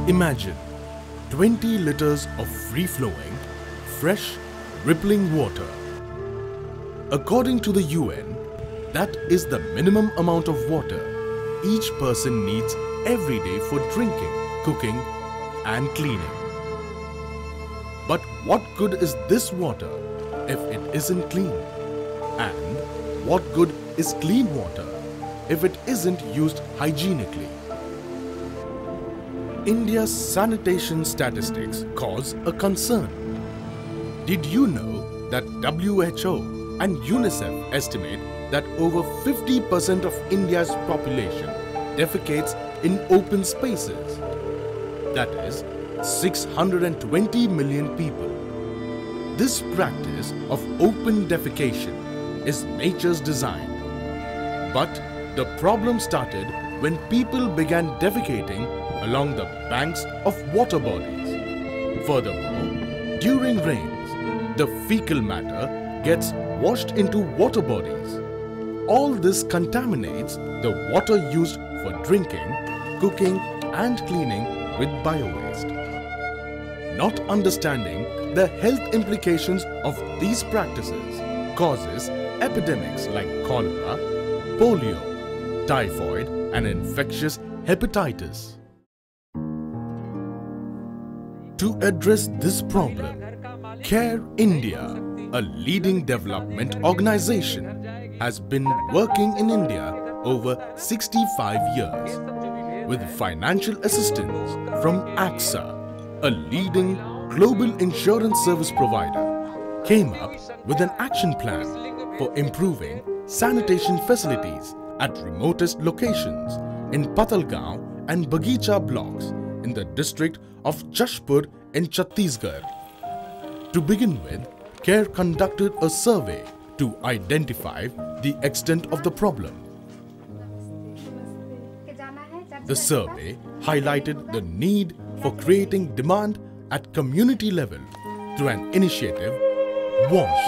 Imagine 20 liters of free-flowing, fresh, rippling water. According to the UN, that is the minimum amount of water each person needs every day for drinking, cooking and cleaning. But what good is this water if it isn't clean? And what good is clean water if it isn't used hygienically? India's sanitation statistics cause a concern. Did you know that WHO and UNICEF estimate that over 50% of India's population defecates in open spaces? That is 620 million people. This practice of open defecation is nature's design. But the problem started when people began defecating along the banks of water bodies. Furthermore, during rains, the fecal matter gets washed into water bodies. All this contaminates the water used for drinking, cooking and cleaning with bio-waste. Not understanding the health implications of these practices causes epidemics like cholera, polio, typhoid and infectious hepatitis. To address this problem, Care India, a leading development organization, has been working in India over 65 years with financial assistance from AXA, a leading global insurance service provider, came up with an action plan for improving sanitation facilities at remotest locations in Patalgaon and Bagicha blocks in the district of Jashpur in Chhattisgarh. To begin with, CARE conducted a survey to identify the extent of the problem. The survey highlighted the need for creating demand at community level through an initiative, WASH.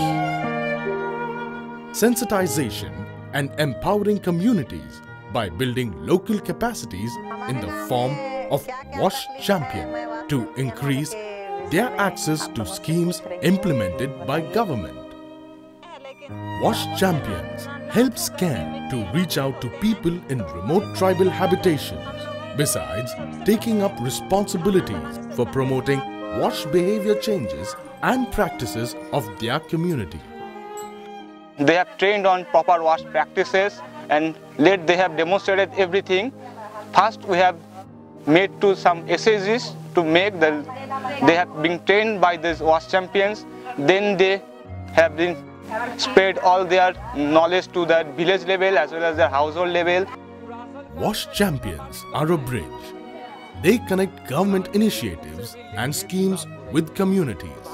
Sensitization and empowering communities by building local capacities in the form of WASH Champion to increase their access to schemes implemented by government. WASH Champions helps CARE to reach out to people in remote tribal habitations, besides taking up responsibilities for promoting WASH behavior changes and practices of their community. They have trained on proper WASH practices and they have demonstrated everything. First, we have made to some SAGs to make they have been trained by these WASH champions. Then they have been spread all their knowledge to the village level as well as the household level. WASH champions are a bridge. They connect government initiatives and schemes with communities.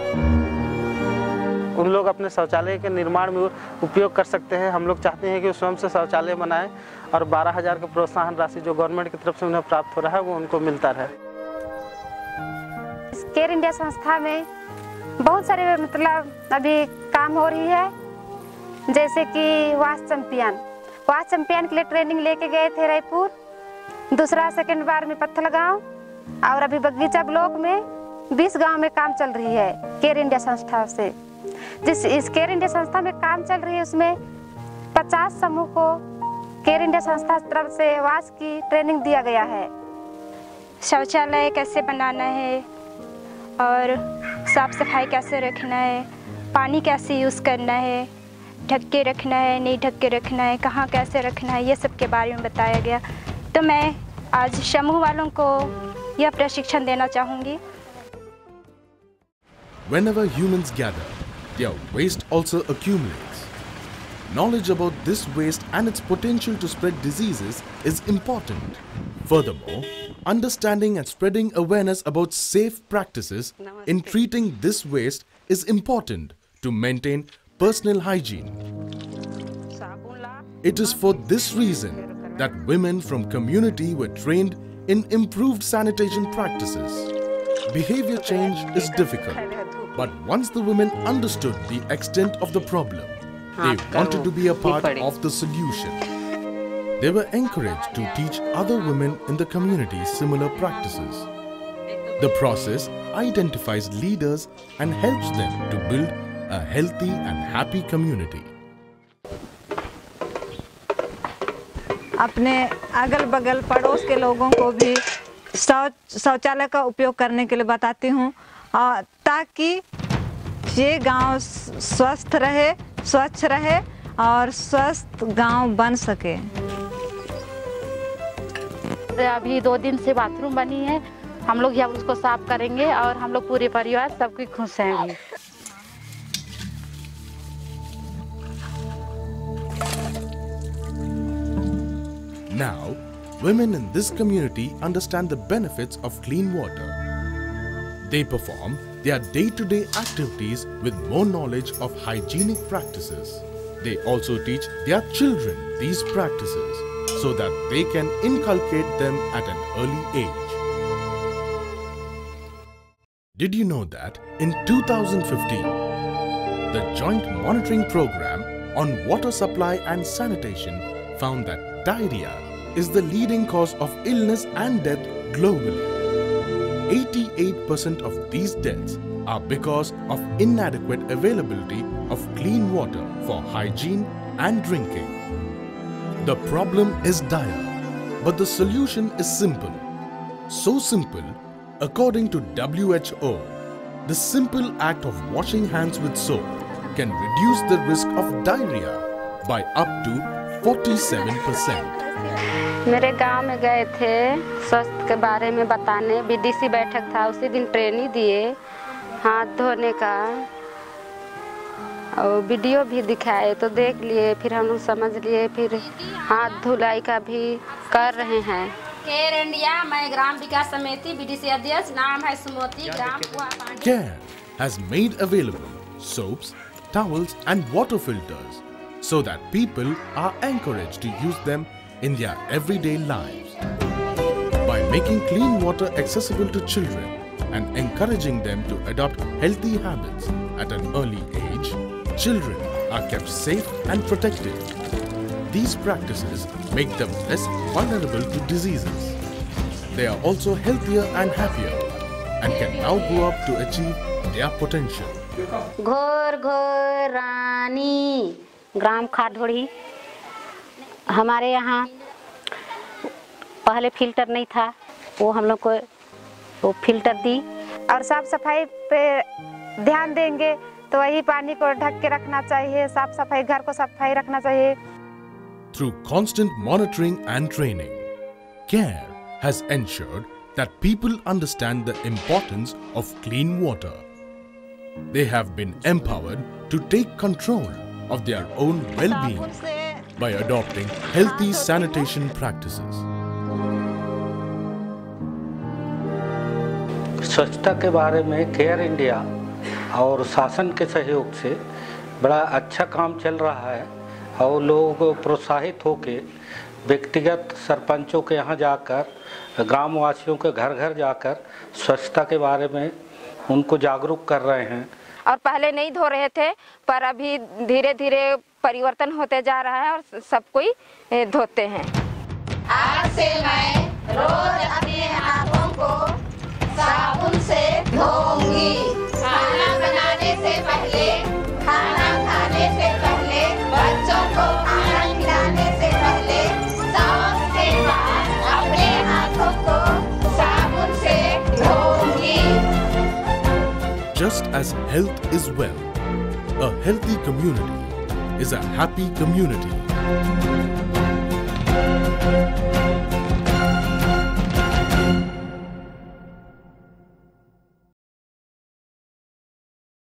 उन लोग अपने शौचालय के निर्माण में उपयोग कर सकते हैं। हम लोग चाहते हैं कि स्वयं से शौचालय बनाएं और 12,000 का प्रोत्साहन राशि जो गवर्नमेंट की तरफ से उन्हें प्राप्त हो रहा है वो उनको मिलता रहे। केयर इंडिया संस्था में बहुत सारे अभी काम हो रही है, जैसे कि वाश चैंपियन के लिए ट्रेनिंग लेके गए थे रायपुर, दूसरा सेकंड बार में पत्थलगांव और अभी बगीचा ब्लॉक में 20 गांव में काम चल रही है केयर इंडिया संस्था से। इस केयर इंडिया संस्था में काम चल रही है उसमें 50 समूह को केयर इंडिया संस्था की तरफ से वाश की ट्रेनिंग दिया गया है। शौचालय कैसे बनाना है और साफ सफाई कैसे रखना है, पानी कैसे यूज़ करना है, ढक के रखना है नहीं ढक के रखना है, कहाँ कैसे रखना है, ये सब के बारे में बताया गया। तो मैं आज समूह वालों को यह प्रशिक्षण देना चाहूँगी। Whenever humans gather, their waste also accumulates. Knowledge about this waste and its potential to spread diseases is important. Furthermore, understanding and spreading awareness about safe practices in treating this waste is important to maintain personal hygiene. It is for this reason that women from community were trained in improved sanitation practices. Behavior change is difficult, but once the women understood the extent of the problem, they wanted to be a part of the solution. They were encouraged to teach other women in the community similar practices. The process identifies leaders and helps them to build a healthy and happy community. अपने अगल बगल पड़ोस के लोगों को भी शौचालय का उपयोग करने के लिए बताती हूँ, ताकि ये गांव स्वस्थ रहे, स्वच्छ रहे और स्वस्थ गांव बन सके। अभी 2 दिन से बाथरूम बनी है, हम लोग यहाँ उसको साफ करेंगे और हम लोग पूरे परिवार सबकी खुश हैं अभी। Now, women in this community understand the benefits of clean water. They perform their day-to-day activities with more knowledge of hygienic practices. They also teach their children these practices so that they can inculcate them at an early age. Did you know that in 2015, the Joint Monitoring Program on Water Supply and Sanitation found that diarrhea is the leading cause of illness and death globally. 88% of these deaths are because of inadequate availability of clean water for hygiene and drinking. The problem is dire, but the solution is simple. So simple, according to WHO, the simple act of washing hands with soap can reduce the risk of diarrhea by up to 47%. मेरे गांव में गए थे स्वास्थ्य के बारे में बताने, बीडीसी बैठक था, उसी दिन ट्रेनिंग दिए हाथ धोने का और वीडियो भी दिखाए तो देख लिए, फिर हम लोग समझ लिए, फिर हाथ धुलाई का भी कर रहे हैं। केयर इंडिया, मैं ग्राम विकास समिति बीडीसी अध्यक्ष, नाम है सुमोती, ग्राम Care has made available soaps, towels and water filters so that people are encouraged to use them in their everyday lives. By making clean water accessible to children and encouraging them to adopt healthy habits at an early age, children are kept safe and protected. These practices make them less vulnerable to diseases. They are also healthier and happier and can now grow up to achieve their potential. घोर घोर रानी ग्राम खाटोड़ी, हमारे यहाँ पहले filter नहीं था, वो हम लोग को वो फिल्टर दी। और साफ सफाई पे ध्यान देंगे तो वही पानी को ढक के रखना चाहिए, साफ सफाई घर को सफाई रखना चाहिए। Through constant monitoring and training, CARE has ensured that people understand the importance of clean water. They have been empowered to take control of their own well-being by adopting healthy sanitation practices. स्वच्छता के बारे में care India और शासन के सहयोग से बड़ा अच्छा काम चल रहा है और लोग प्रोत्साहित होकर व्यक्तिगत सरपंचों के यहाँ जाकर ग्रामवासियों के घर घर जाकर स्वच्छता के बारे में उनको जागरूक कर रहे हैं। और पहले नहीं धो रहे थे, पर अभी धीरे धीरे परिवर्तन होते जा रहा है और सब कोई धोते हैं। आज से मैं रोज अपने हाथों को साबुन से धोऊंगी। खाना बनाने से पहले, खाना खाने से पहले, बच्चों को खाना खिलाने से पहले, शौच के बाद अपने हाथों को साबुन से धोऊंगी। Just as health is wealth, a healthy community is a happy community.